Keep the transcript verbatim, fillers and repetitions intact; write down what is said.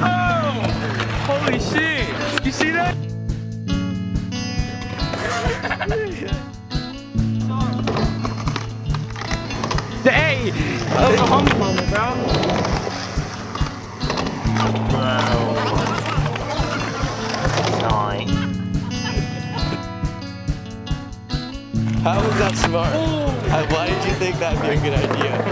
Holy shit! You see that? Hey! That was a humble moment, bro. Nine. How was that smart? Why did you think that'd be a good idea?